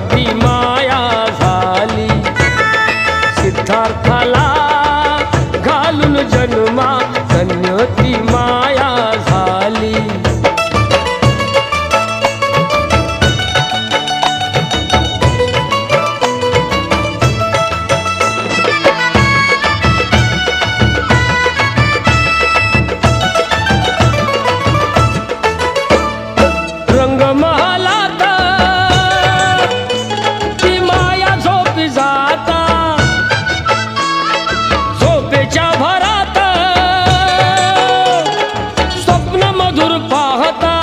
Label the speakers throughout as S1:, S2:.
S1: ती माया झाली. सिद्धार्थाला घालून जन्मा धन्य ती माया झाली. रंगमहालात ती माया झोपी जाता. झोपेच्या भरात स्वप्न मधुर पाहता.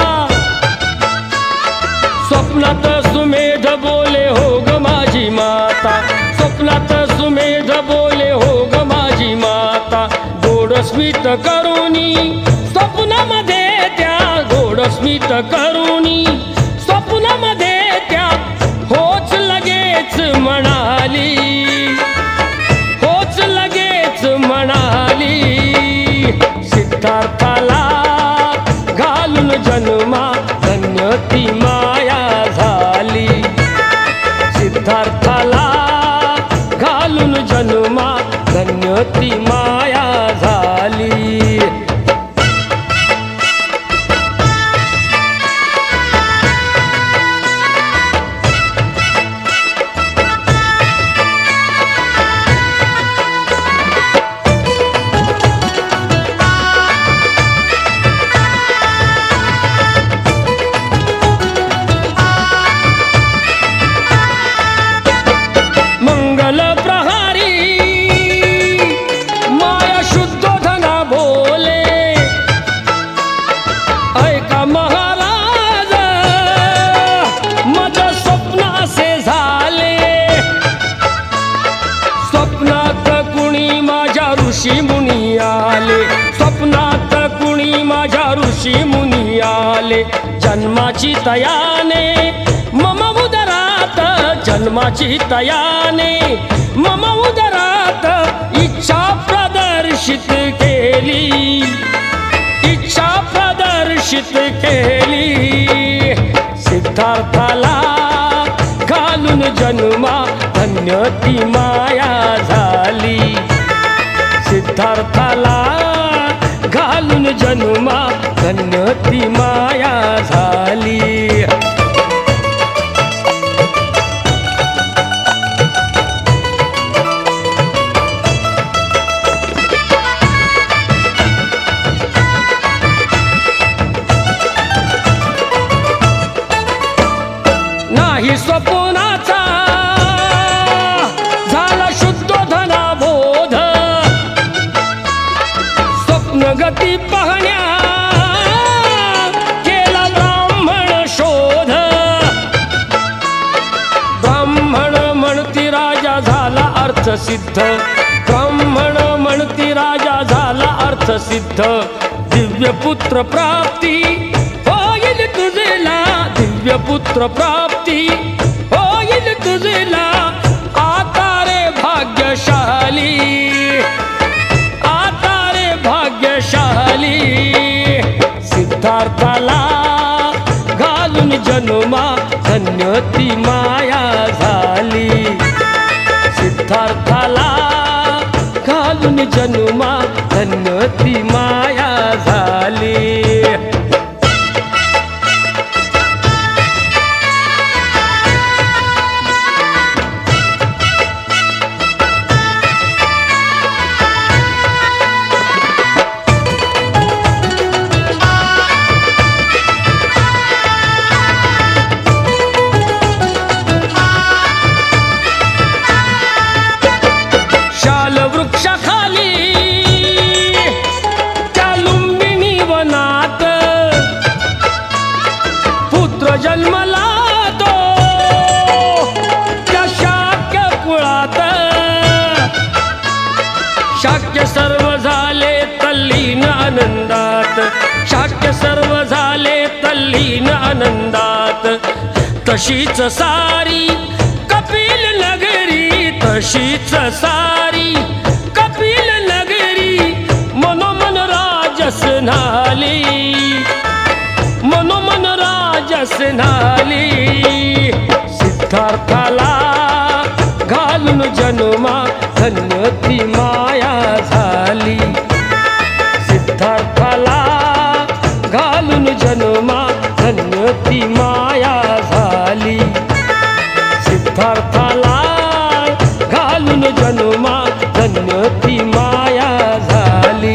S1: स्वप्नात सुमेध बोले हो ग माझी माता. स्वप्नात सुमेध बोले हो ग माझी माता. गोडस्मित करुणी स्वप्नामध्ये त्या. गोडस्मित करुणी स्वप्नामध्ये त्या. होच लगेच म्हणाली. होच लगेच म्हणाली. सिद्धार्थाला घालून जन्मा धन्य ती माया झाली. सिद्धार्थाला घालून जन्मा धन्य ती माया झाली. मंगल प्रहारी माया शुद्धोधना बोले. ऐका महाराज मज स्वप्नासे झाले. स्वप्नात कुणी माझ्या ऋषी मुनी आले. स्वप्नात कुणी माझ्या ऋषी मुनी आले. जन्माची तयाने मम उदरात. जन्माची तयाने मम उदरात इच्छा प्रदर्शित केली. इच्छा प्रदर्शित केली. सिद्धार्थाला घालून जन्मा धन्य ती माया झाली. सिद्धार्थाला घालून जन्मा धन्य ती माया झाली. नाही स्वप्नाचा झाला शुद्धोधना बोध. स्वप्नगती पाहण्या केला ब्राह्मण शोध. ब्राह्मण म्हणती राजा झाला अर्थसिद्ध. ब्राह्मण म्हणती राजा झाला अर्थसिद्ध. दिव्य पुत्र प्राप्ती होईल तुझेला. दिव्य पुत्र प्राप्ती होईल तुझेला. आता रे भाग्यशाली. आता रे भाग्यशाली. सिद्धार्थाला घालून जन्मा धन्य ती माया झाली. सिद्धार्थाला घालून जन्मा धन्य ती माया झाली. शाल वृक्षाखाली त्या लुंबिनी वनात पुत्र जन्मला तो त्या शाक्य कुळात. शाक्य सर्व झाले तल्लीन आनंदात. शाक्य सर्व झाले तल्लीन आनंदात. तशीच सारी कपिल नगरी. तशीच सारी कपिल नगरी. मनोमन राजस न्हाली. मनोमन राजस न्हाली. सिद्धार्थाला घालून जन्मा धन्य ती माया झाली. सिद्धार्थाला घालून जन्मा धन्य ती माया झाली. सिद्धार्थाला घालून जन्मा धन्य ती माया झाली.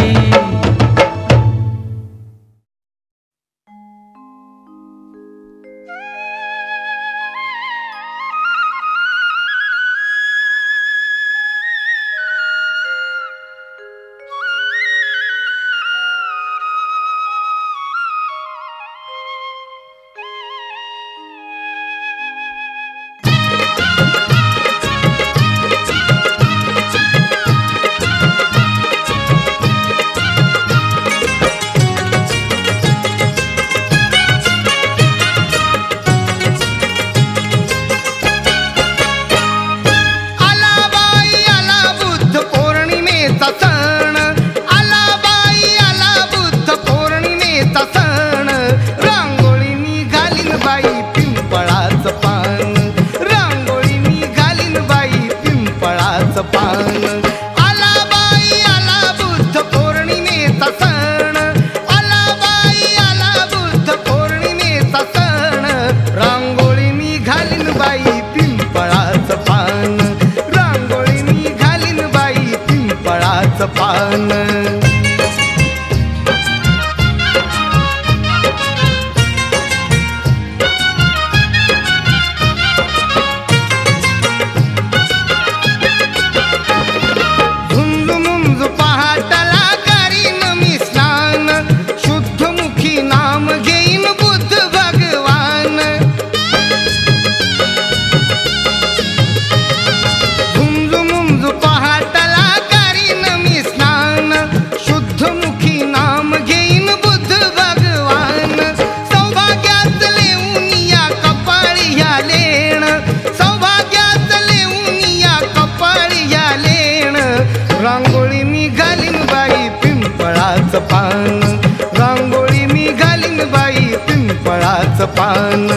S2: पान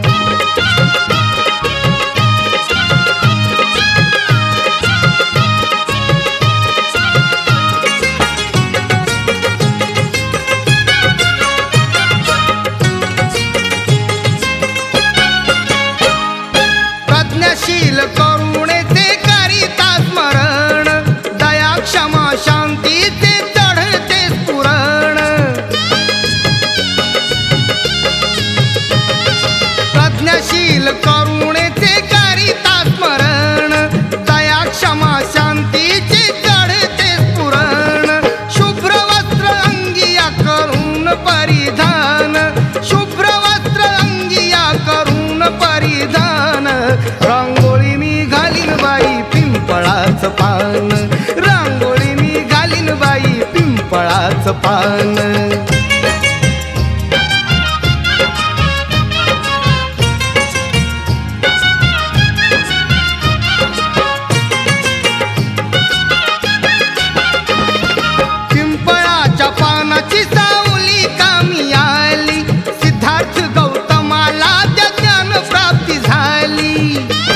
S2: प्रज्ञाशील करुणेचे करिता स्मरण दया क्षमा शांतीचे चढते स्फुरण प्रज्ञाशील करुणेचे करिता स्मरण दया क्षमा शांतीचे चढते स्फुरण शुभ्र वस्त्र अंगिया करून परिधान शुभ्र वस्त्र अंगिया करून परिधान रांगोळी मी घालीन बाई पिंपळाचं पान रांगोळी मी घालीन बाई पिंपळाचं पान पिंपळाच्या पानाची सावली कामी आली सिद्धार्थ गौतमाला त्या ज्ञान प्राप्ती झाली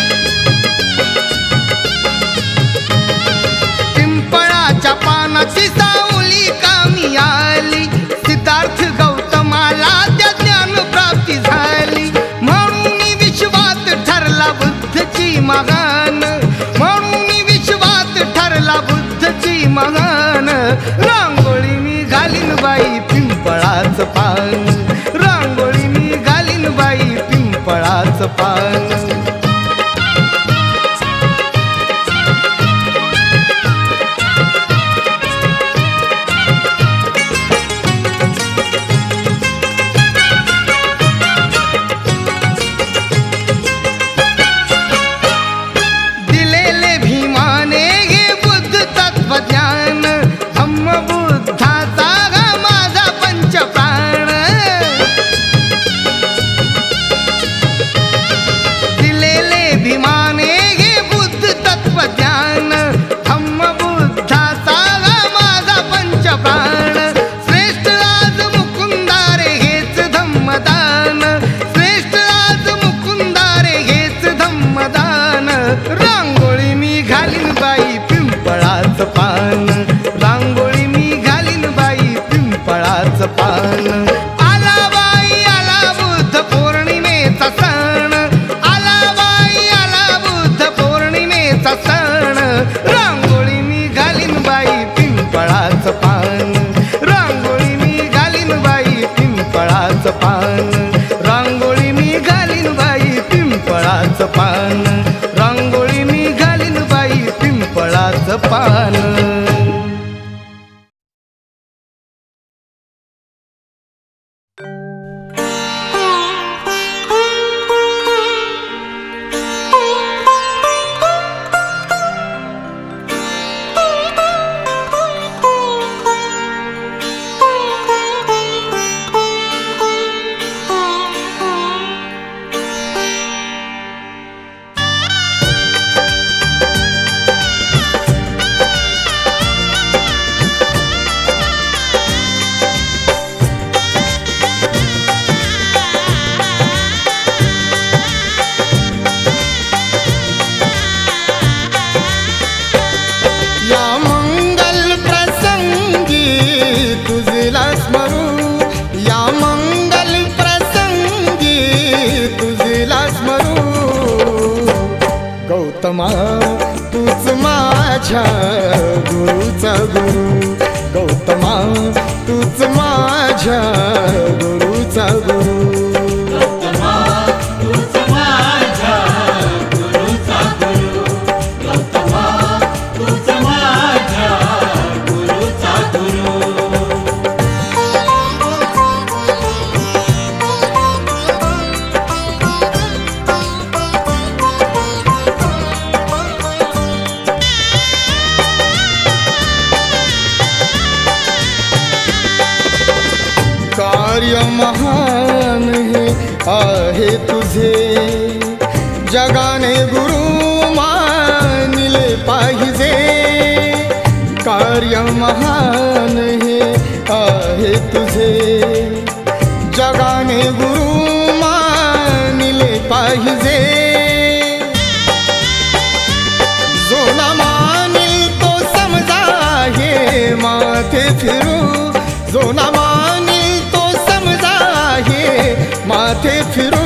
S2: पिंपळाच्या पानाची सावली कामी आली सिद्धार्थ गौतमाला त्या ज्ञान प्राप्ती झाली म्हणून विश्वात ठरला बुद्धची महान म्हणून विश्वात ठरला बुद्धची महान रांगोळी मी घालीन बाई पिंपळाचं पान रांगोळी मी घालीन बाई पिंपळाचं पान दिलेले भीमाने हे बुद्ध तत्वज्ञान धम्म बुद्धाचा गा माझा पंचप्राण पिंपळाचं पान, रांगोळी मी घालीन बाई पिंपळाचं पान. गौतमा तूच माझ्या गुरुचा गुरु, गौतमा तूच माझ्या गुरुचा गुरु.
S3: गौतमा तूच माझ्या गुरुचा गुरु, गौतमा तूच माझ्या गुरुचा गुरु.
S2: कार्य महान हे आहे तुझे, जगाने गुरु मानले पाहिजे. कार्य महान हे आहे तुझे, जगाने गुरु मानले पाहिजे. जो ना मानिल तो समजा हे माथे फिरू, जो ना माथे फिरू.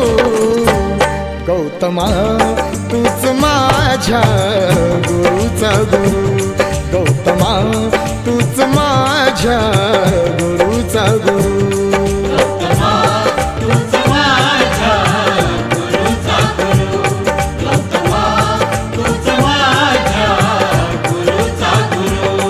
S2: गौतमा तूच माझ्या गुरुचा गुरु, गौतमा तूच माझ्या गुरुचा गुरु.
S3: गौतमा तूच माझ्या गुरुचा गुरु, गौतमा तूच माझ्या गुरुचा गुरु.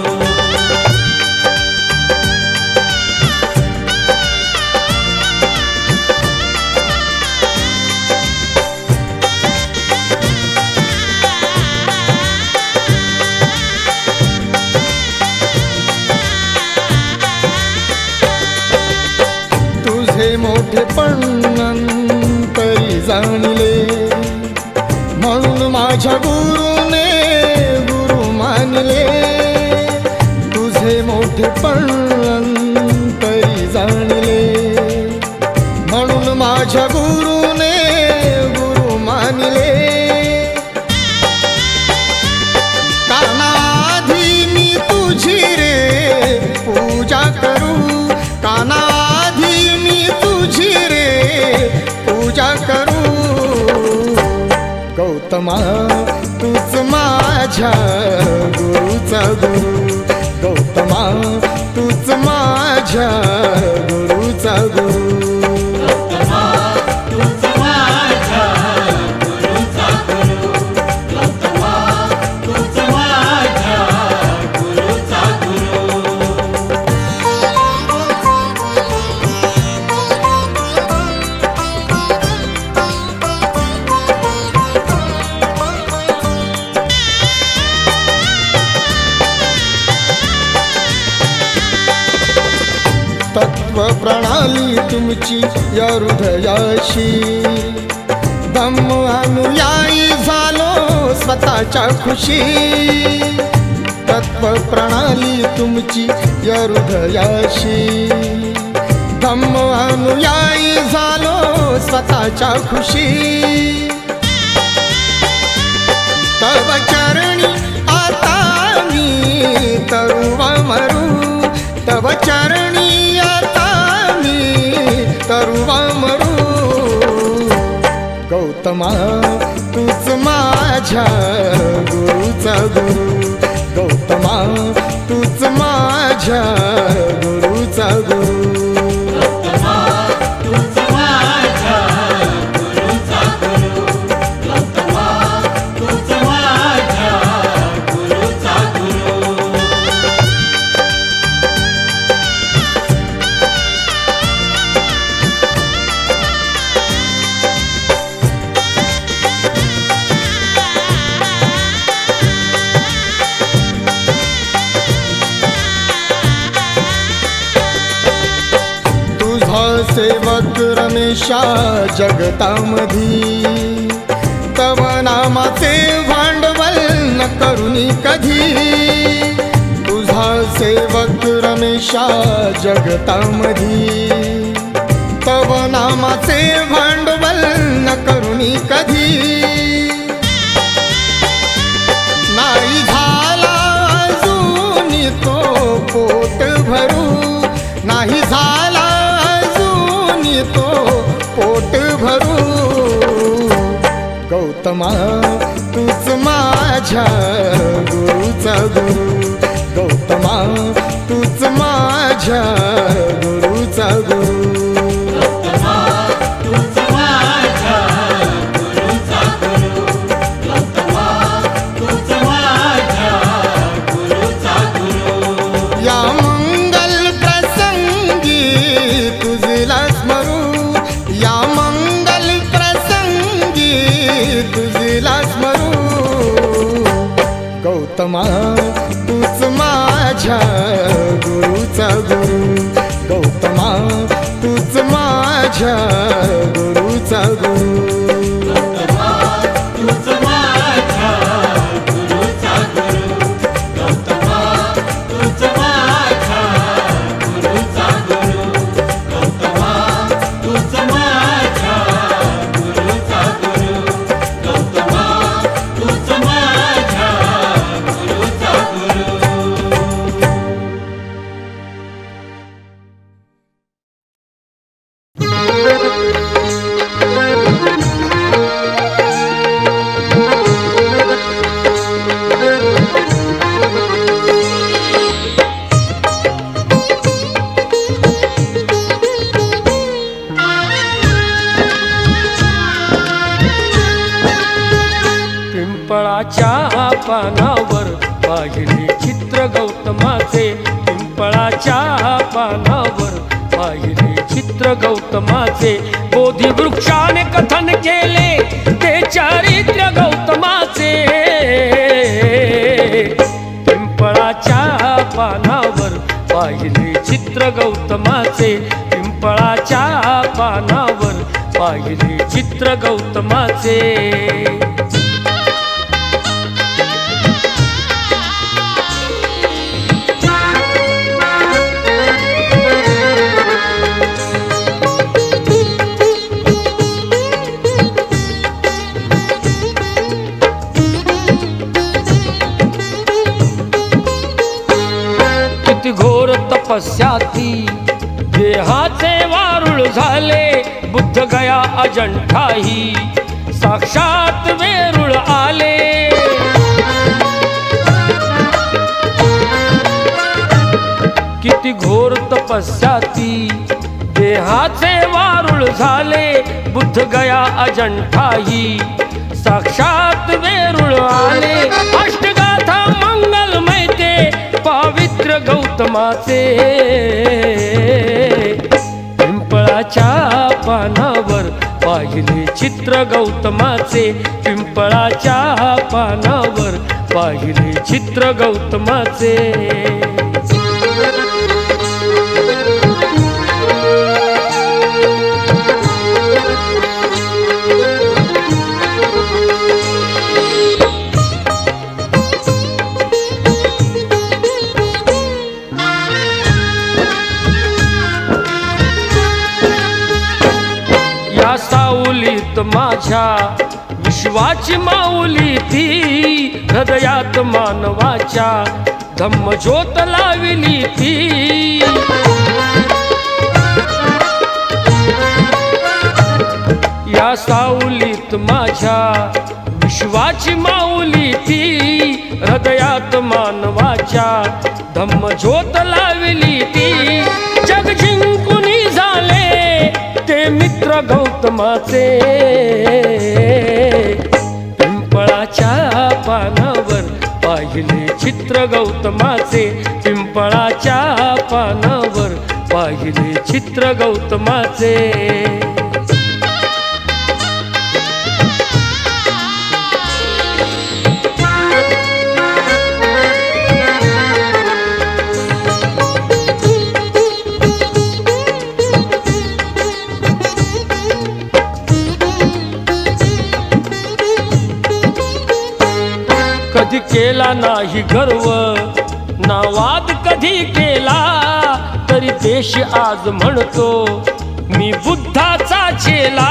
S2: मोठेपण तरी जाणले, म्हणून माझ्या गुरुने गुरु मानले. तुझे मोठेपण तरी जाणले, म्हणून माझ्या गुरुने गुरु मानले. कानाधी मी तुझी रे पूजा करू, कानाधी मी तुझी रे पूजा करू. गौतमा तूच माझ्या गुरुचा गुरु, गौतमा तूच माझ्या गुरुचा गुरु.
S3: गौतमा तूच माझ्या गुरुचा गुरु, गौतमा तूच माझ्या गुरुचा गुरु.
S2: तत्व प्रणाली तुमची या हृदयाशी, धम्म अनुयायी झालो स्वतःच्या खुशी. तत्व प्रणाली तुमची या हृदयाशी, धम्म अनुयायी झालो स्वतःच्या खुशी. तव चरणी आता मी तरुवा मरू, तव चरणी आता मी तरुवा मरू. गौतमा तूच माझ्या गुरुचा गुरु, गौतमा तूच माझ्या गुरुचा गुरु.
S3: गौतमा तूच माझ्या गुरुचा गुरु,
S2: सेवक रमेशा जगतामधी, तव नामाचे भांडवल न करुणी कधी, तुझा सेवक रमेशा जगतामधी, तव नामाचे भांडवल न करुणी कधी, नाही झाला अजून तो पोट भरू, नाही झाला अजून तो पोट भरू, गौतमा तूच माझ्या गुरुचा गुरु, गौतमा तूच माझ्या गुरुचा गुरु, या मंगल प्रसंगी तुझला स्मरू, या मंगल प्रसंगी तुझला स्मरू, गौतमा तूच माझ्या गुरुचा गुरु, गौतमा तूच माझ्या गुरुचा गुरु,
S1: पिंपळाच्या पानावर पाहिले चित्र गौतमाचे, पिंपळाच्या पानावर पाहिले चित्र गौतमाचे, बोधी वृक्षाने कथन केले ते चारित्र्य गौतमाचे, पिंपळाच्या पानावर पाहिले चित्र गौतमाचे, पिंपळाच्या पानावर पाहिले चित्र गौतमाचे, घोर तपस्याती देहाचे वारुळ झाले, बुद्ध गया अजंठाही साक्षात वेरूळ आले, किती घोर तपस्याती देहाचे वारुळ झाले, बुद्ध गया अजंठाही साक्षात वेरूळ आले, अष्टगाथा मंगलमय ते पवित्र गौतमाचे, पिंपळाच्या पानावर पाहिले चित्र गौतमाचे, पिंपळाच्या पानावर पाहिले चित्र गौतमाचे, सावलीत माझ्या विश्वाची माऊली ती, हृदयात मानवाच्या धम्मज्योत लाविली ती, या सावलीत माझ्या विश्वाची माऊली ती, हृदयात मानवाच्या धम्मज्योत लाविली ती, जग जिंकुनी झाले ते मित्र गौतमाचे, पिंपळाच्या पानावर पाहिले चित्र गौतमाचे, पिंपळाच्या पानावर पाहिले चित्र गौतमाचे, कधी केला नाही गर्व ना वाद कधी केला, तरी देश आज म्हणतो मी बुद्धाचा चेला.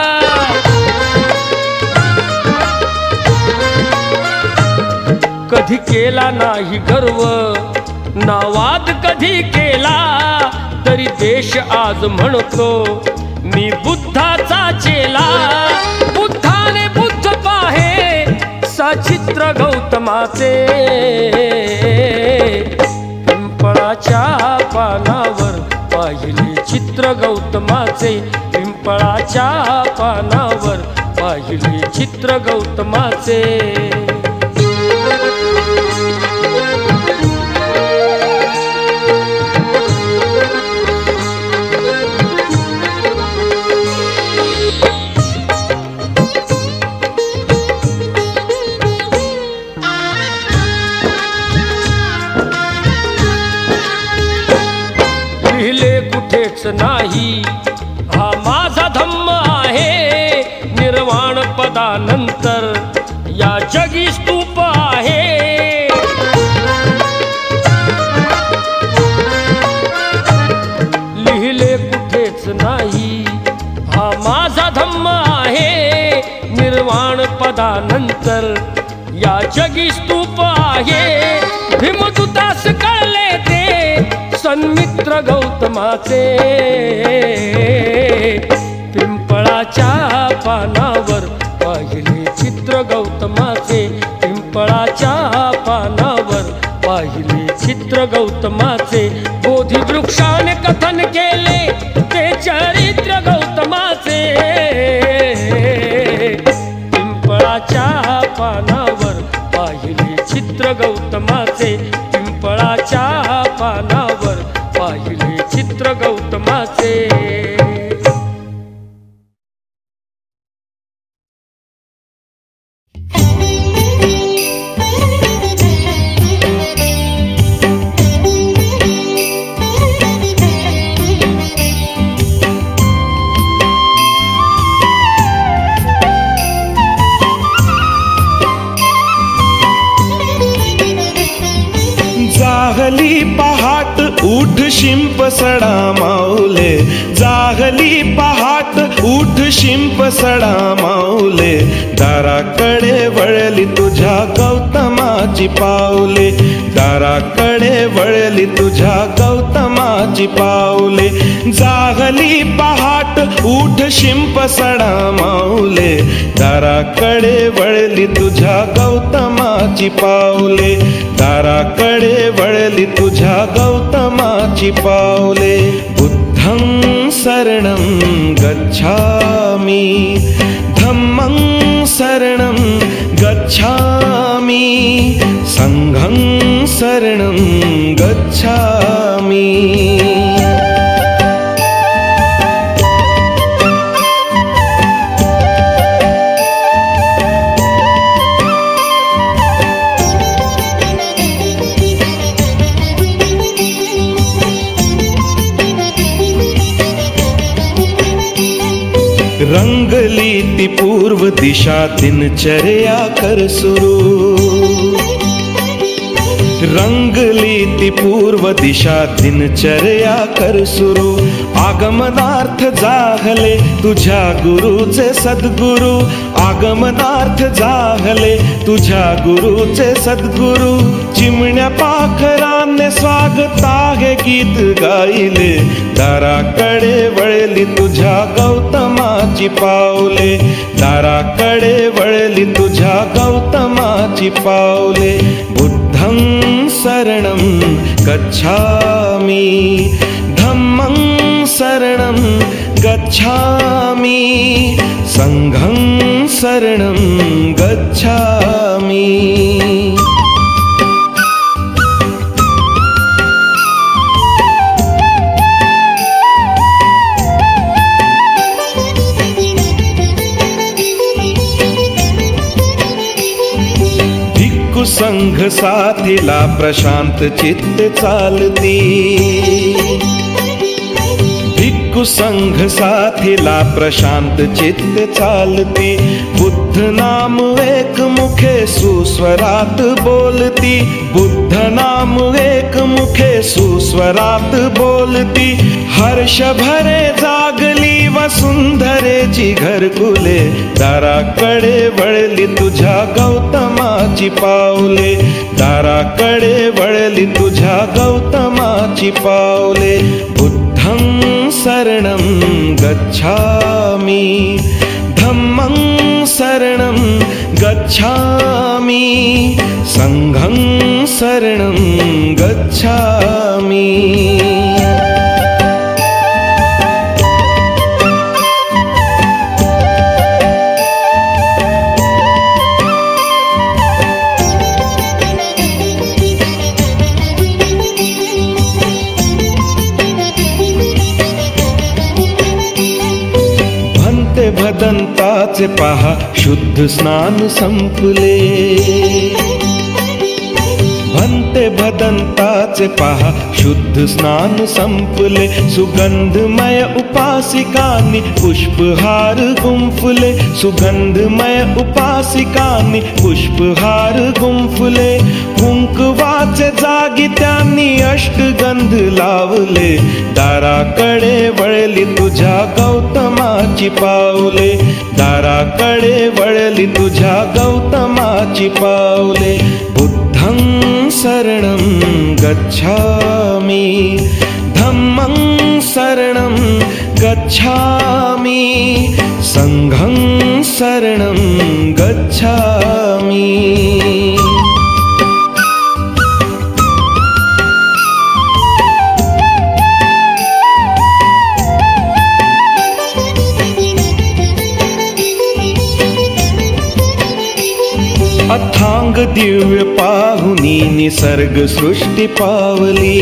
S1: कधी केला नाही गर्व ना वाद कधी केला, तरी देश आज म्हणतो मी बुद्धाचा चेला. बुद्धाने बुद्ध पाहे सचित्र गौतमाचे, पिंपळाच्या पानावर पाहिले चित्र गौतमाचे, पिंपळाच्या पानावर पाहिले चित्र गौतमाचे. लिहिले कुठेच नाही हा माझा धम्म आहे, निर्वाण पदानंतर या जगी स्तूप आहे. लिहिले कुठेच नाही हा माझा धम्म आहे, निर्वाण पदानंतर या जगी स्तूप आहे. भीमदूतास कळले ते सन्मित्र गौतमाचे, पिंपळाच्या पानावर पाहिले चित्र गौतमाचे, पिंपळाच्या पानावर पाहिले चित्र गौतमाचे. बोधी वृक्षाने कथन केले ते चरित्र गौतमाचे, पिंपळाच्या पानावर पाहिले चित्र गौतमाचे, पिंपळाच्या पानावर पाहिले चित्र गौतमाचे.
S4: जागली पहाट उठ शिंप सडा माऊले, जागली पहाट उठ शिंप सडा माऊले. दाराकडे वळली तुझ्या गौतमाची पाऊले, दाराकडे वळली तुझ्या गौतमाची पाऊले. जागली पहाट उठ शिंप सडा माऊले, दाराकडे वळली तुझ्या गौतमाची पाऊले, दाराकडे वळली तुझ्या गौतमाची पाऊले. बुद्धं शरणं गच्छामि, धम्मं शरणं गच्छामि, संघं शरणं गच्छामि. रंगली ती पूर्व दिशा दिनचर्या कर सुरू, रंगली ती पूर्व दिशा दिनचर्या कर सुरू. आगमनार्थ जाहले तुझ्या गुरुचे सद्गुरु, आगमनार्थ जाहले तुझ्या गुरुचे सद्गुरु. चिमण्या पाखराने स्वागता हे गीत गायले, दाराकडे वळली तुझ्या गौतमाची पाऊले, दाराकडे वळली तुझ्या गौतमाची पाऊले. बुद्धं शरणं गच्छामि, धम्मं शरणं गच्छामि, संघं शरणं गच्छामि. संघ साथीला प्रशांत चित्ते चालती, भिक्खू संघ साथीला प्रशांत चित्ते चालती. बुद्ध नाम एक मुख मुखे सुस्वरात बोलती, बुद्ध नाम एक मुखे सुस्वरात बोलती। हर्ष भरे जागली वसुंधरेची घरकुले, दाराकडे वळली तुझ्या गौतमाची पावले, दाराकडे वळली तुझ्या गौतमाची पावले। बुद्धं शरणं गच्छामि, धम्मं शरणं गच्छामि, संघं शरणं गच्छामि। भदंताचे पहा शुद्ध स्नान संपले, भन्ते भदंताचे पहा शुद्ध स्नान संपले। सुगंधमय उपासिकांनी पुष्पहार गुंफले, सुगंधमय उपासिकांनी पुष्पहार गुंफले। कुंकवाचे जागी त्यांनी अष्टगंध लावले, दाराकडे वळली तुझ्या गौतमाची पावले, दाराकडे वळली तुझ्या गौतमाची पावले। बुद्धं शरणं गच्छामि, धम्मं शरणं गच्छामि, संघं शरणं गच्छामि। अथांग दिव्य पाहुनी निसर्ग सृष्टी पावली,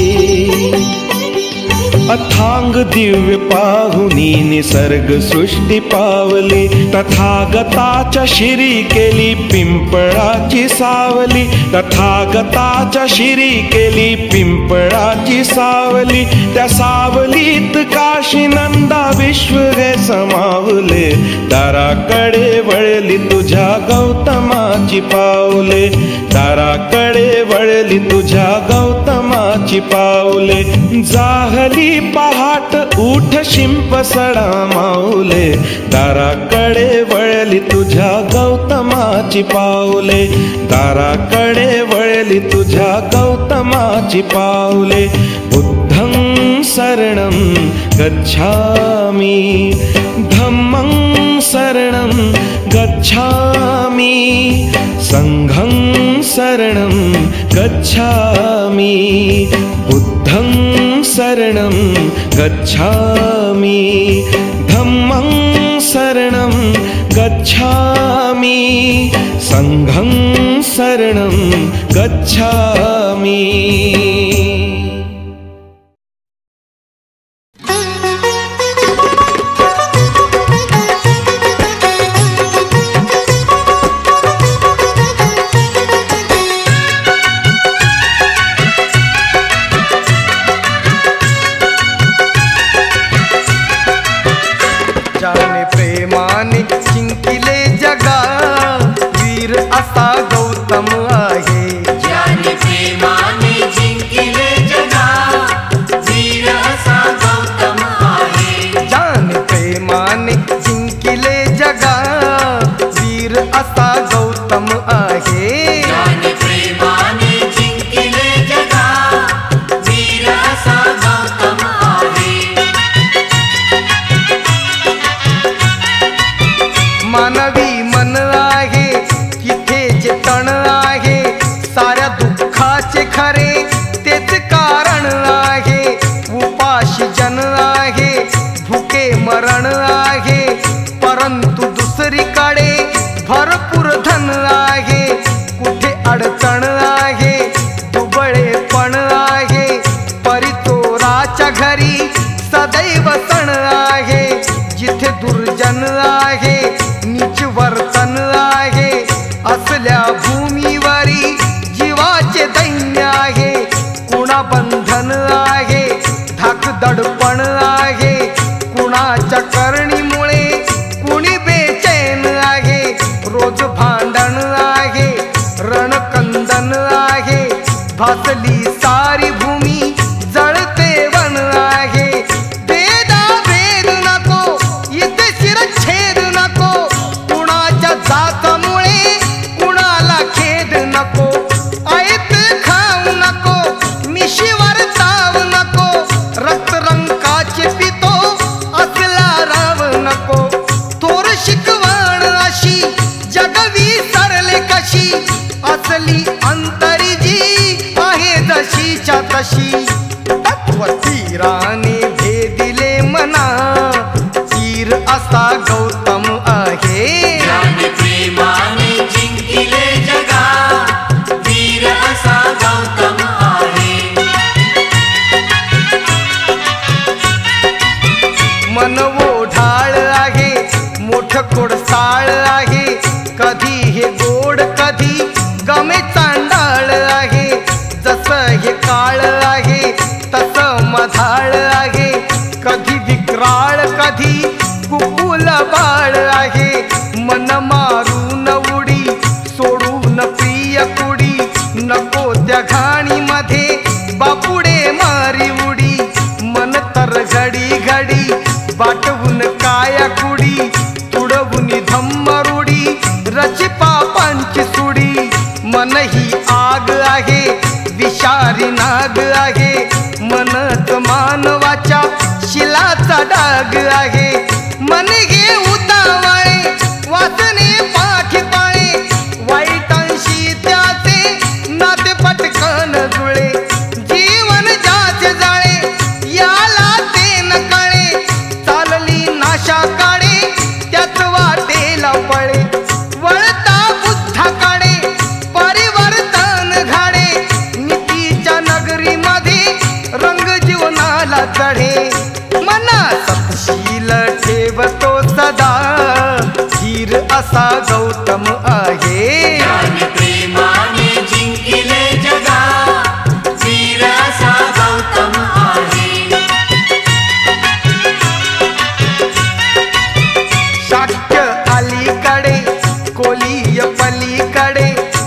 S4: अथांग दिव्य पाहुनी निसर्ग सृष्टी पावली। तथागताच्या शिरी केली पिंपळाची सावली, तथागताच्या शिरी केली पिंपळाची सावली। त्या सावलीत काशी नंदा विश्व हे समावले, दाराकडे वळली तुझ्या गौतमाची पावले, दाराकडे वळली तुझ्या गौतमाची पावले। जाहली पहाट उठ शिंप सडा माऊले, दाराकडे वळली तुझ्या गौतमाची पावले, दाराकडे वळली तुझ्या गौतमाची पावले। बुद्धं शरणं गच्छामि, धम्मं शरणं गच्छामि, संघं शरणं गच्छामि। बुद्धं शरणं गच्छामि, धम्मं शरणं गच्छामि, संघं शरणं गच्छामि।
S2: ज्याने प्रेमाने जिंकिले जगा, वीर असा गौतम आहे।
S3: ज्याने प्रेमाने जिंकले जगा, वीर असा गौतम आहे।
S2: ज्याने प्रेमाने जिंकिले जगा, वीर असा गौतम आहे।
S3: ज्याने प्रेमाने जिंकले जगा, वीर असा गौतम आहे।
S2: मानवी मन आहे तिथे जे तण आहे, साऱ्या दुःखाचे खरे तेच कारण आहे। उपाशी जन आहे, भुके मरण आहे, परंतु दुसरीकडे भरपूर धन आहे। कुठे अडचण आहे, दुबळेपण आहे, परिचोराच्या घरी सदैव सण आहे। जिथे दुर्जन आहे, नीच वर्तन आहे, असल्या भूमीवरी जीवाचे दैन्य आहे। कुणा बंधन आहे, धाक दडपण आहे, कुणाच्या करणीमुळे कुणी बेचैन आहे। रोज भांडण भासली सारी भूमी जळते वन आहे. भेदा भेद नको इथे शिरच्छेद नको, कुणाच्या जातामुळे कुणाला खेद नको. ऐत खाऊ नको मिशीवर ताव नको, रक्तरंकाचे पितो असला राव नको. थोर शिकवण अशी जगवी सरले कशी, असली अंतरी जी आहे जशीच्या तशी. तत्वतीराने भेदिले मना, तीर असा गौतम आहे.
S3: ज्याने प्रेमाने जिंकिले जगा, वीर असा गौतम आहे.
S2: मन ओढाळ आहे मोठ खोडसाळ आहे, कधी हे गोड कधी गमे चांडाळ आहे. जसं हे काळ आहे तसं मधाळ आहे, कधी विक्राळ कधी कुकुल बाळ आहे. मन मारून उडी सोडून प्रिय कुडी, नको त्या घाणीमध्ये बापुडे मारी उडी. मन तर घडी घडी वाटवून काया कुडी, तुडवून धम्मरुडी रची पापांची सुडी. मन ही आग आहे विषारी नाग आहे, मनच मानवाच्या शिलाचा डाग आहे. मन हे उतावळे वासने पाठी पाळे, वाईटांशी त्याचे नाते पटकन जुळे. जीवन ज्याचे जाळे याला ते न कळे, चालली नाशा काढे त्याच वाटेला पळे. वळता बुद्धाकडे परिवर्तन घाडे, नीतीच्या नगरीमध्ये रंग जीवनाला चढे. मना सतशील ठेवतो सदा, धीर असा गौतम आहे.
S3: ज्याने प्रेमाने जिंकिले जगा, वीर असा गौतम आहे.
S2: शाक्य अलीकडे कोलीय पलीकडे,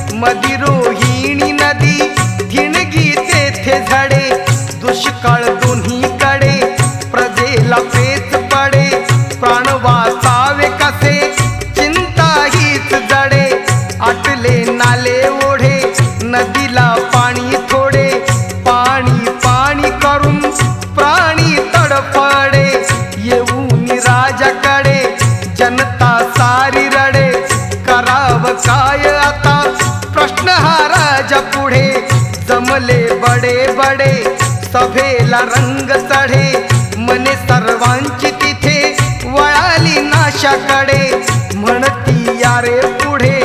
S2: मदिरोहिणी नदी धिणगी तेथे झडे. दुष्काळ दोन्हीकडे प्रजेला पेच पडे, प्राण वाचावे कसे चिंता हीच जडे. आटले नाले ओढे नदीला पाणी थोडे, पाणी पाणी करून प्राणी तडफडे. येऊन राजाकडे जनता सारी रडे, कराव काय आता प्रश्न हा राजा पुढे. जमले बडे बडे सभेला रंग चढे, मने सर्वांची तिथे वळाली नाशाकडे. म्हणती यारे पुढे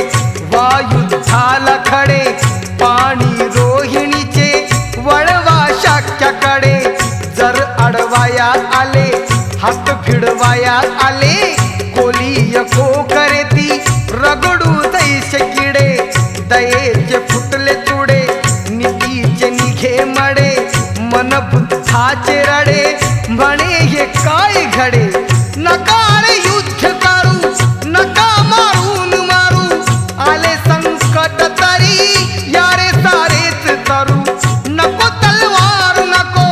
S2: वायुद्धाला खडे, पाणी रोहिणीचे वळवा शाक्याकडे. जर अडवाया आले हात भिडवाया आले, कोलीय को करे ती रगडू दैसे किडे. दयेचे फुटले चुडे नीतीचे निघे मडे, मन बुद्धाचे रडे म्हणे हे काय घडे. नका रे युद्ध करू नका मारून मारू, आले संकट तरी यारे सारेच तरू. नको तलवार नको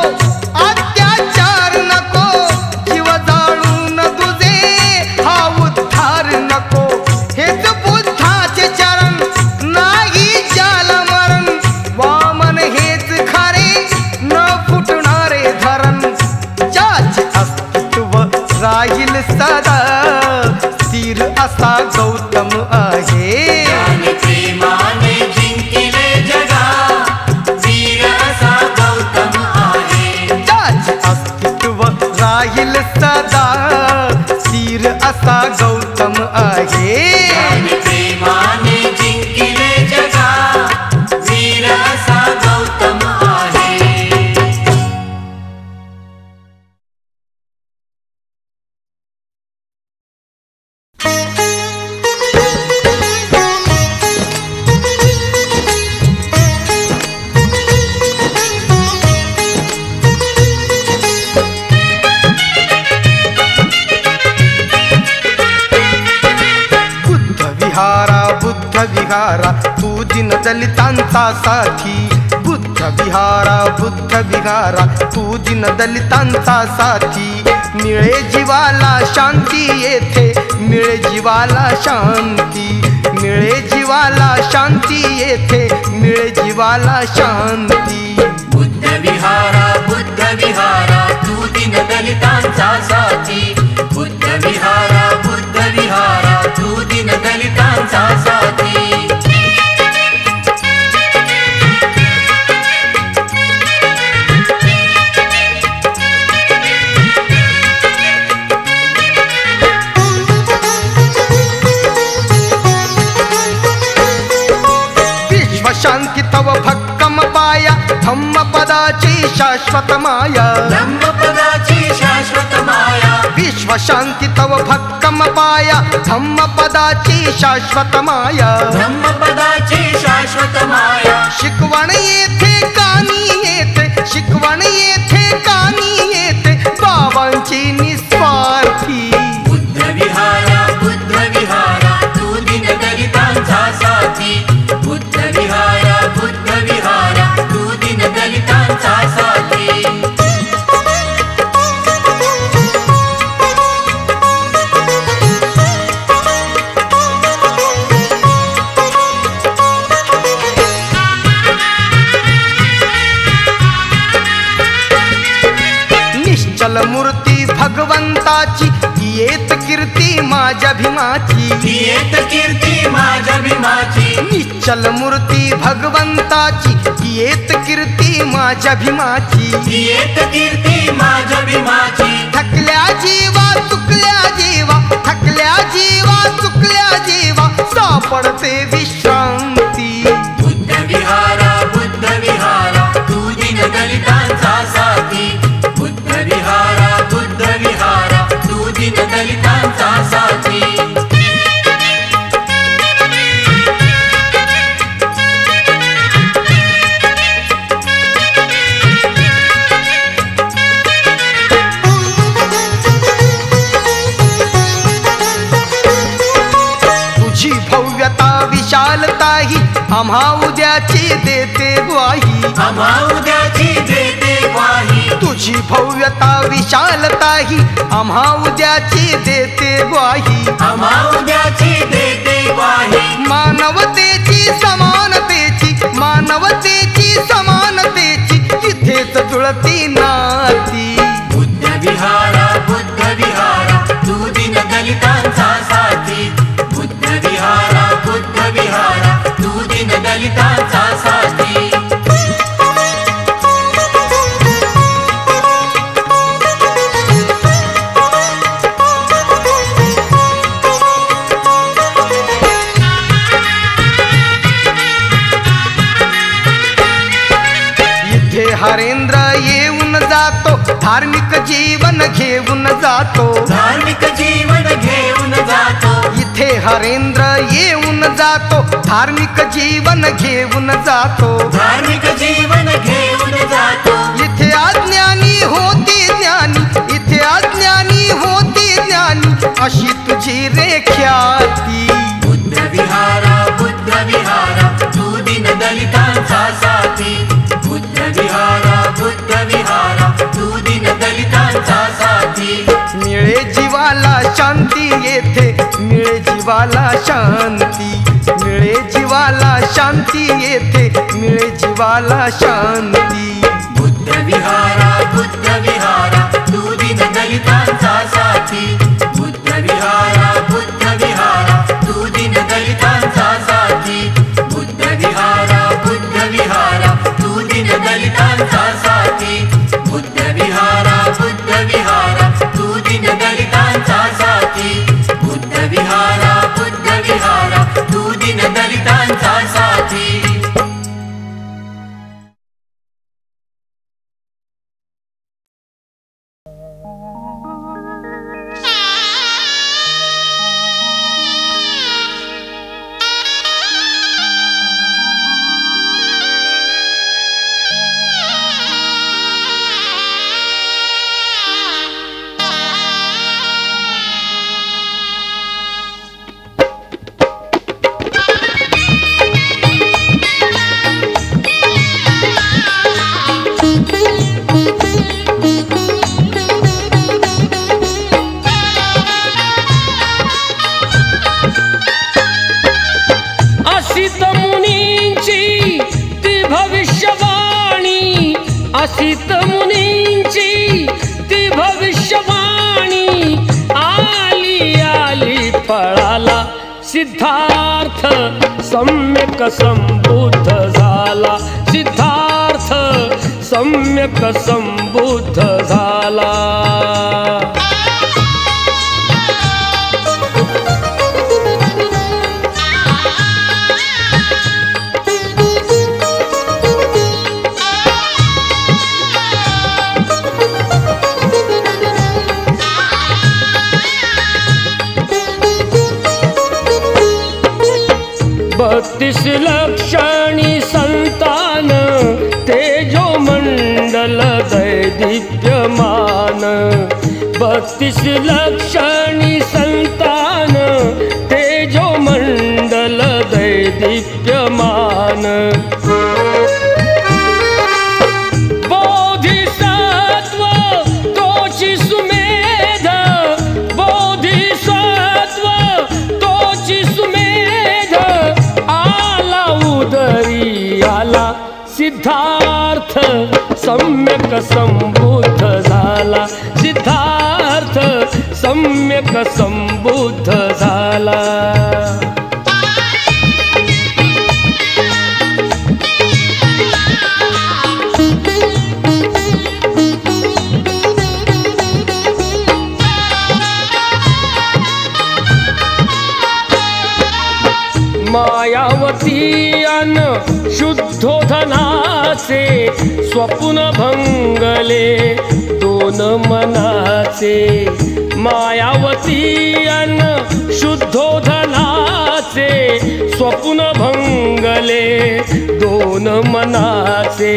S2: अत्याचार नको, जीव जाळून तुझे हा उद्धार नको. हेच बुद्धाचे चरण नाही ज्याला मरण, वामन हेच खरे न फुटणारे धरण. ज्याचे अस्तित्व राहील सदा, स्थिर असा गौतम आहे.
S3: ज्याने प्रेमाने जिंकिले जगा, वीर असा गौतम आहे.
S2: ज्याचे अस्तित्व राहील सदा, स्थिर असा गौतम आहे.
S3: ज्याने प्रेमाने जिंकिले जगा, वीर असा गौतम आहे.
S2: विहारा तू दिन दलितांचा साथी. बुद्ध विहारा बुद्ध विहारा तू दिन दलितांचा साथी मिळे जीवाला शांती येथे मिळे जीवाला शांती मिळे जीवाला शांती येथे मिळे जीवाला शांती
S3: बुद्ध विहारा तू दिन दलितांचा साथी बुद्ध विहारा तू दिन दलितांचा साथी
S2: शांती तव भक्कम पाया धम्म पदाची शाश्वत माया
S3: धम्मपदाची शाश्वत माया
S2: विश्व शांती तव भक्कम पाया धम्म पदाची शाश्वत माया
S3: धम्मपदाची शाश्वत माया
S2: शिकवण येथे कानी येते शिकवण येथे कानी येते बाबांची निस्वार्थी
S3: बुद्ध विहारा तू दिन दलितांचा साथी बुद्ध विहारा तू दिन दलितांचा साथी
S2: निश्चल मूर्ती भगवंताची येत कीर्ती माझ्या भीमाची
S3: येत कीर्ती माझ्या भीमाची
S2: निश्चल मूर्ती भगवंताची येत कीर्ती माझ्या भीमाची
S3: येत कीर्ती माझ्या भीमाची
S2: थकल्या जीवा चुकल्या जीवा थकल्या जीवा चुकल्या जीवा सापडते विश्रांती
S3: बुद्ध विहारा तू दिन दलितांचा साथी बुद्ध विहारा तू दिन दलितांचा साथी
S2: तुझी भव्यता विशालता ही आम्हा उद्याची देते ग्वाही
S3: आम्हा उद्याची देते ग्वाही
S2: तुझी भव्यता विशालता ही आम्हा उद्याची देते ग्वाही
S3: आम्हा उद्याची देते ग्वाही
S2: मानवतेची समानतेची इथेच जुळती नाती
S3: बुद्ध विहारा तू दिन दलितांचा साथी बुद्ध विहारा तू दिन दलितांचा साथी
S2: हरेंद्र येऊन जातो धार्मिक जीवन घेऊन जातो
S3: धार्मिक जीवन घेऊन जातो
S2: इथे हरेंद्र येऊन जातो धार्मिक जीवन घेऊन जातो
S3: धार्मिक जीवन घेऊन जातो
S2: इथे अज्ञानी होती ज्ञानी इथे अज्ञानी होती ज्ञानी अशी तुझी रेख्याती
S3: बुद्ध विहारा तू दिन दलितांचा साथी बुद्ध विहारा तू दिन दलितांचा साथी
S2: मिळे जीवाला शांती येथे मिळे जीवाला शांती मिळे जीवाला शांती येथे मिळे जीवाला शांती
S3: बुद्ध विहारा तू दिन दलितांचा साथी बुद्ध विहारा तू दिन दलितांचा साथी बुद्ध विहारा तू दिन दलितांचा साथी बुद्ध विहारा तू दिन दलितांचा साथी बुद्ध विहारा तू दिन दलितांचा साथी
S1: मुनींची ती भविष्यवाणी, असित मुनींची ती भविष्यवाणी आली आली फळाला, सिद्धार्थ सम्यक संबुद्ध झाला, सिद्धार्थ सम्यक संबुद्ध झाला. बत्तीस लक्षणी संतान तेजो मंडल दैदीप्यमान, 32 लक्षणी संतान तेजो मंडल दैदीप्यमान. बोधिसत्व तोची सुमेध, बोधिसत्व तोची सुमेध आला उदरी आला, सिद्धार्थ सम्यक संबुद्ध झाला, सिद्धार्थ सम्यक संबुद्ध झाला. मायावती अन शुद्धोधनाचे स्वप्न भंगले दोन मनाचे, मायावती अन शुद्धोधनाचे स्वप्न भंगले दोन मनाचे.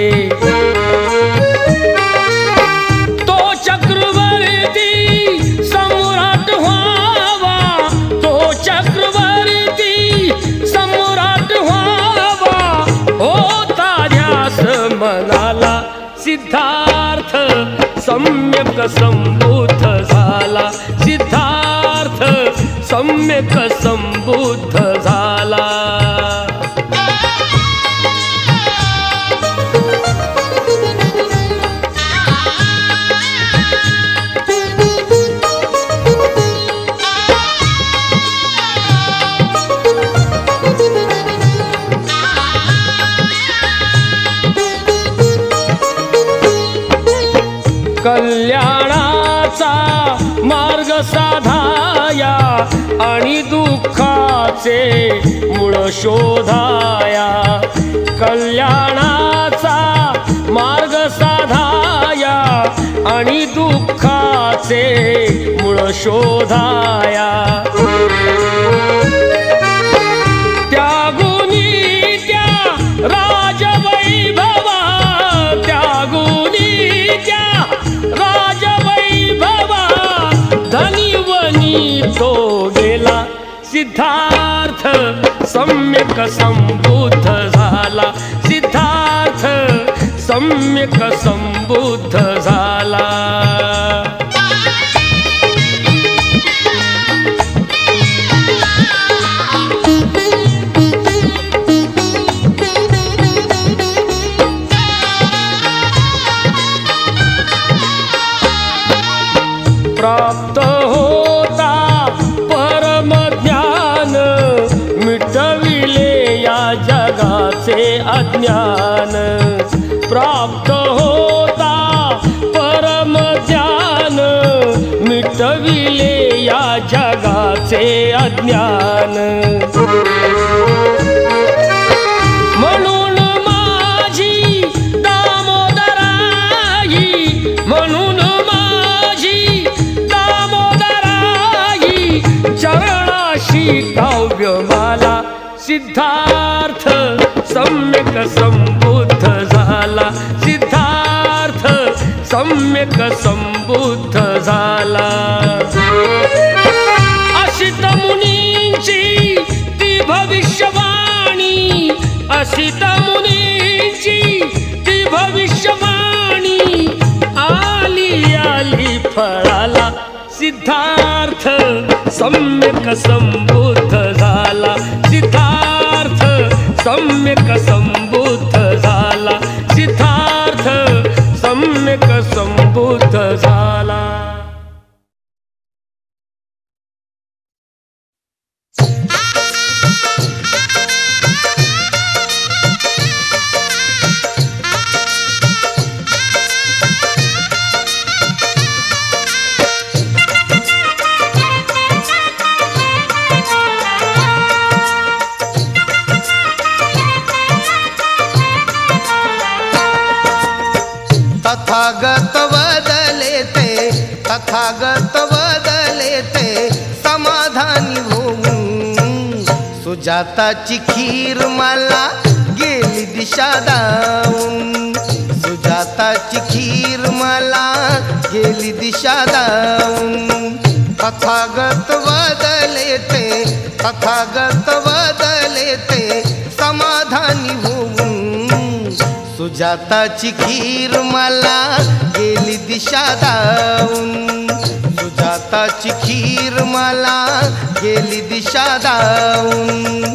S1: तो चक्रवर्ती सम्राट व्हावा, तो चक्रवर्ती सम्राट व्हावा होता ध्यास मनाला, सिद्धार्थ सम्यक संबुद्ध झाला, सिद्धार्थ सम्यक संबुद्ध झाला. कल्याणाचा मार्ग साधाया आणि दुःखाचे मूळ शोधाया, कल्याणाचा मार्ग साधाया आणि दुःखाचे मूळ शोधाया. त्यागुनी त्या राजवैभवा, त्यागुनी त्या राजवैभवा धनिवनी तो गेला, सिद्धार्थ सम्यक संबुद्ध झाला, सिद्धार्थ सम्यक संबुद्ध झाला. प्राप्त होता परम ज्ञान, मिटविले या जगाचे अज्ञान. प्राप्त होता परम ज्ञान, मिटविले या जगाचे अज्ञान. म्हणून माझी दामोदराई, म्हणून चरणाशी काव्यमाला, सिद्धार्थ सम्यक संबुद्ध झाला, सिद्धार्थ सम्यक संबुद्ध झाला. असित मुनींची ती भविष्यवाणी, असित मुनींची ती भविष्यवाणी आली आली फळाला, सिद्धार्थ सम्यक संबुद्ध झाला, सिद्धार्थ सम्यक संबुद्ध झाला, सिद्धार्थ सम्यक संबुद्ध झाला.
S2: तथागत बदले ते समाधानी होऊन, सुजाताची खीर मला गेली दिशा दावून, सुजाताची खीर मला गेली दिशा दावून. तथागत बदले ते समाधानी होऊन, सुजाताची खीर मला गेली दिशा दावून, सुजाताची खीर मला गेली दिशा दावून.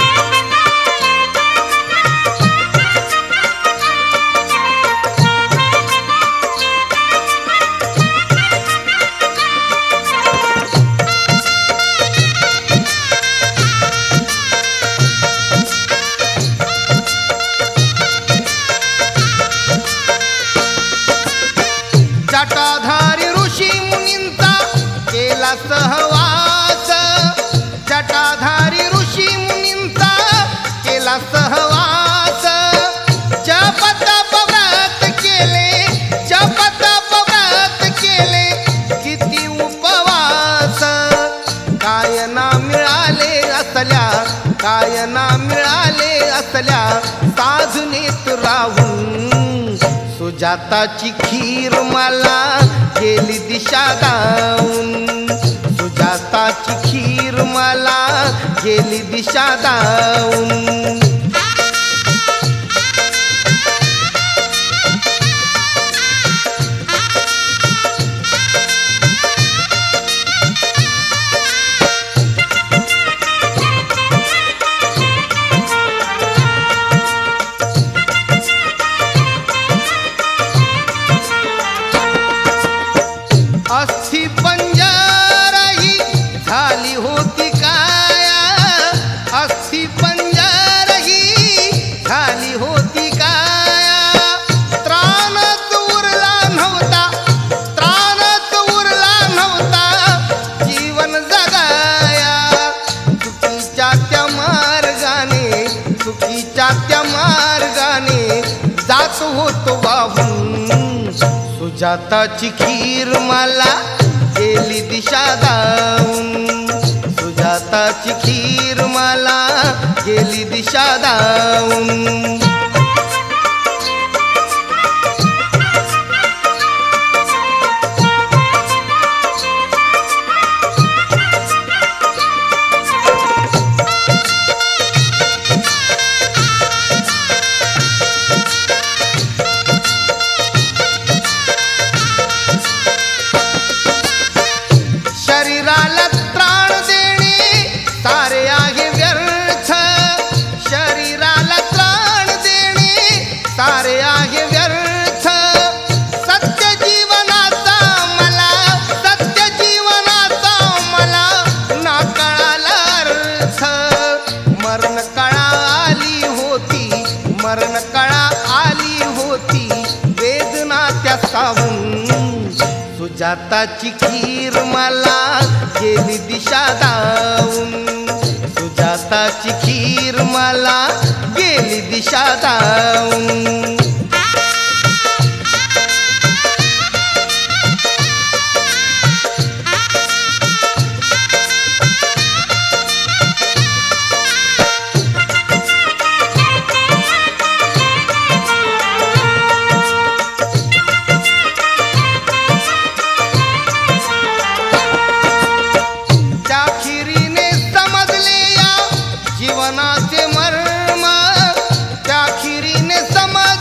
S2: जटाधारी ऋषी मुनींचा केला सहवास, जटाधारी ऋषी मुनींचा केला सहवास. जप तप व्रत केले किती उपवास. कायना मिळाले असल्या साधनेत राहून, सुजाताची खीर मला गेली दिशा दावून, सुजाताची खीर मला गेली दिशा दावून. अस्थि पंजरा ही झाली होती काया, अस्थि पंजरा ही झाली होती काया. त्राणच उरला नव्हता जीवन जगाया. चुकीच्या त्या मार्गाने जात होतो वाहून, सुजाताची खीर मला गेली दिशा दावून, सुजाताची खीर मला गेली दिशा दावून. शरीराला त्राण देणे सारे आहे व्यर्थ, शरीराला त्राण देणे सारे आहे व्यर्थ. सत्य जीवनाचा मला ना कळाला अर्थ. मरण कळा आली होती वेदना त्या सावून, सुजाताची खीर मला गेली दिशा दावून, सुजाताची खीर मला गेली दिशा दावून. जीवनाचे मर्म त्या खिरीने समजले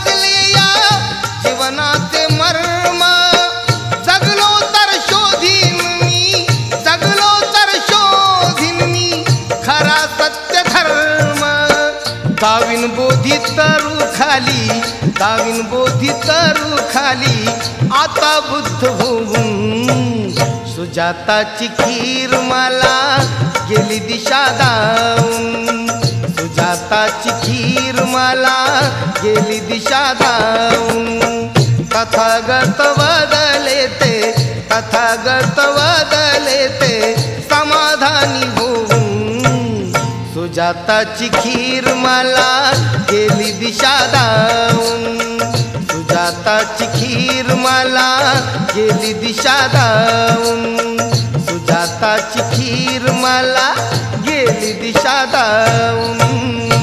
S2: दाविन बोधी तरु खाली, दाविन बोधी तरु खाली, आता बुद्ध होऊन सुजाताची खीर मला गेली दिशा दावून, सुजाताची खीर मला गेली दिशा दावून. तथागत वदले ते, तथागत वदले ते समाधानी होऊन, सुजाताची खीर मला गेली दिशा दावून, सुजाताची खीर मला गेली दिशा दावून, सुजाताची खीर मला गेली दिशा दावून.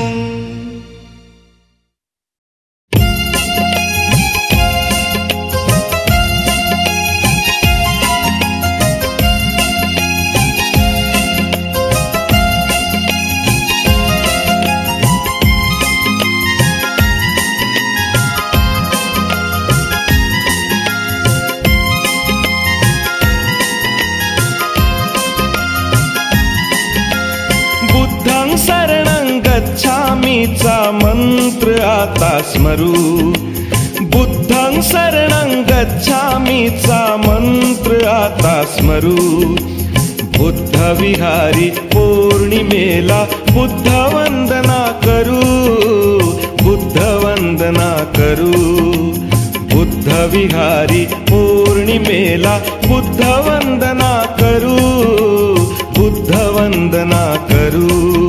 S4: गच्छामीचा मंत्र आता स्मरू, बुद्धं शरणं गच्छामीचा मंत्र आता स्मरू. बुद्ध विहारी पौर्णिमेला बुद्ध वंदना करू, बुद्ध वंदना करू. बुद्ध विहारी पौर्णिमेला बुद्ध वंदना करू, बुद्ध वंदना करू.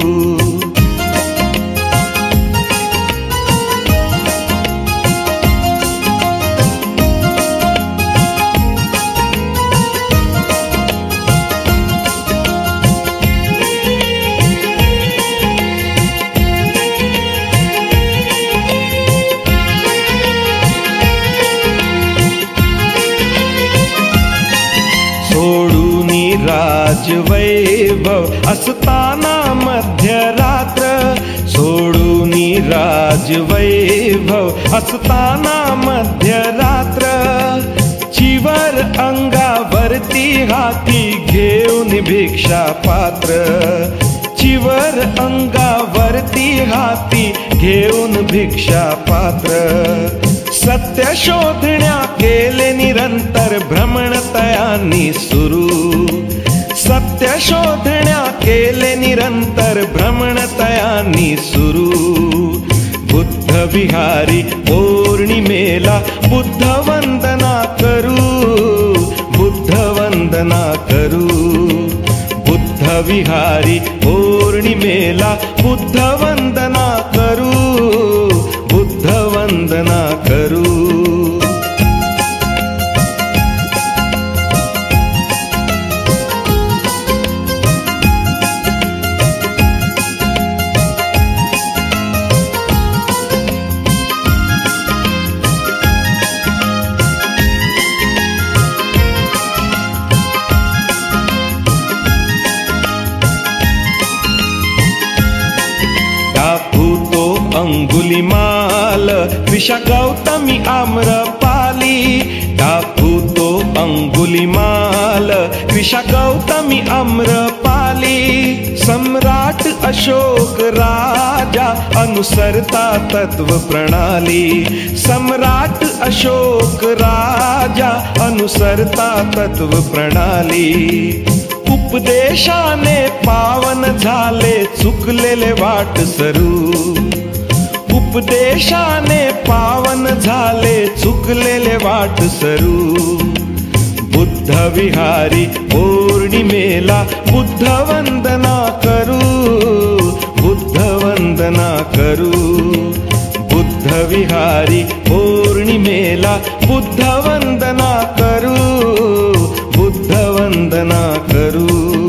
S4: राजवैभव असताना मध्यरात्र, सोडूनी राजवैभव असताना मध्यरात्र. चिवर अंगावरती हाती घेऊन भिक्षा पात्र, चिवर अंगावरती हाती घेऊन भिक्षा पात्र. सत्य शोधण्या केले निरंतर भ्रमणतयांनी सुरू, सत्य शोधण्या केले निरंतर भ्रमणतयांनी सुरू. बुद्ध विहारी पौर्णिमेला बुद्ध वंदना करू, बुद्ध वंदना करू. बुद्ध विहारी पौर्णिमेला बुद्ध वंदना करू, बुद्ध वंदना करू. अंगुलिमाल कृषा गौतमी आम्रपाली, टाकू तो अंगुलिमाल कृषा गौतमी आम्रपाली. सम्राट अशोक राजा अनुसरता तत्व प्रणाली, सम्राट अशोक राजा अनुसरता तत्व प्रणाली. उपदेशाने पावन झाले चुकलेले वाट सरू, उपदेशाने पावन झाले चुकलेले वाट सरू. बुद्ध विहारी पौर्णिमेला बुद्ध वंदना करू, बुद्ध वंदना करू. बुद्ध विहारी पौर्णिमेला बुद्ध वंदना करू, बुद्ध वंदना करू.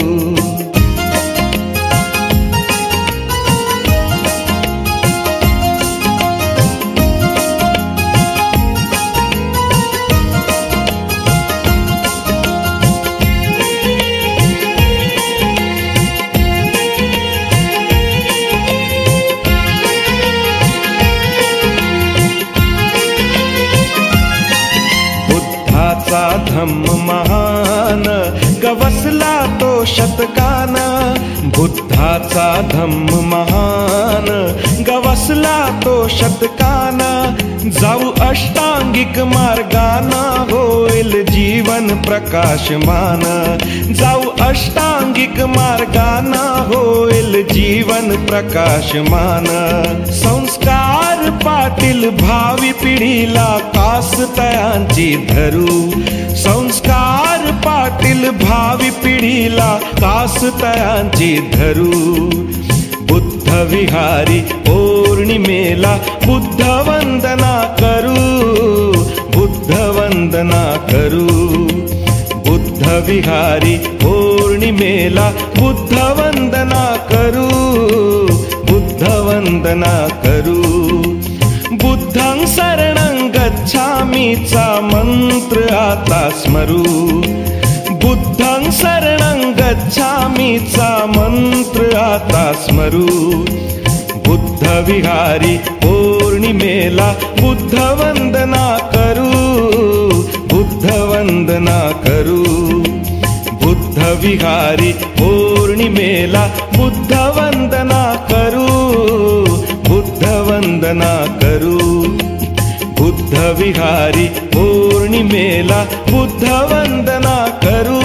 S4: धम्म महान गवसला तो शतकान, बुद्धाचा धम्म महान मान, गवसला तो शतकाना, जाऊ अष्टांगिक मार्गाना, होईल जीवन प्रकाशमान, जाऊ अष्टांगिक मार्गाना, होईल जीवन प्रकाशमान. संस्कार पाटील भावी पिढीला कासतयांची धरू, संस्कार पाटील भावी पिढीला कासतयांची धरू. बुद्ध विहारी पौर्णिमेला बुद्ध वंदना करू, बुद्ध वंदना करू. बुद्ध विहारी पौर्णिमेला बुद्ध वंदना करू, बुद्ध वंदना करू. बुद्धं शरणं गच्छामीचा मंत्र आता स्मरू, बुद्धं शरणं गच्छामीचा मंत्र आता स्मरू. बुद्ध विहारी पौर्णिमेला बुद्ध वंदना करू, बुद्ध वंदना करू. बुद्ध विहारी पौर्णिमेला बुद्ध वंदना करू, बुद्ध वंदना करू. बुद्ध विहारी पौर्णिमेला बुद्ध वंदना करू,